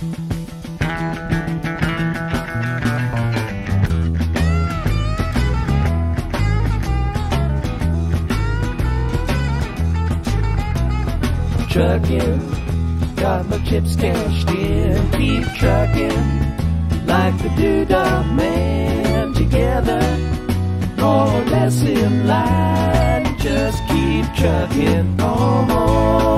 Trucking, got my chips cashed in. Keep trucking, like the Doodah Man. Together, more or less in line. Just keep trucking on.